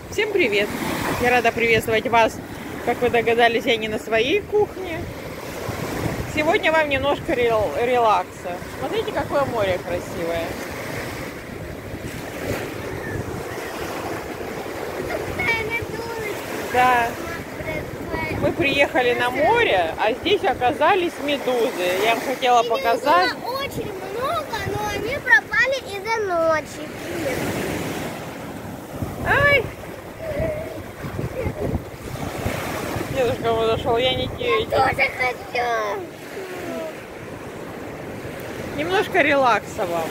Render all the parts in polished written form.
Всем привет! Я рада приветствовать вас, как вы догадались, я не на своей кухне. Сегодня вам немножко релакса. Смотрите, какое море красивое. Да, мы приехали на море, а здесь оказались медузы. Я вам хотела показать. Их было очень много, но они пропали из-за ночи. Ай! Дедушка подошел, я не Я тоже хочу. Немножко релакса вам.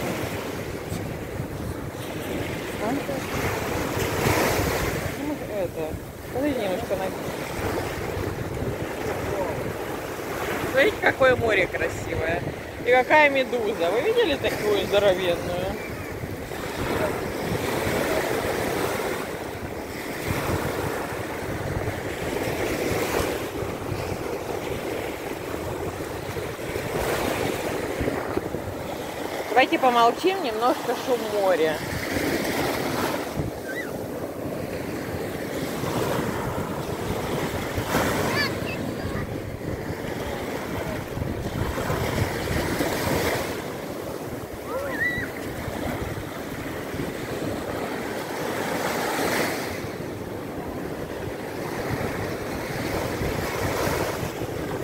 Подожди немножко на... Смотрите, какое море красивое. И какая медуза. Вы видели такую здоровенную? Давайте помолчим, немножко шум моря.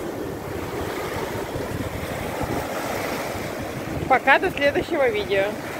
Пока, до следующего видео.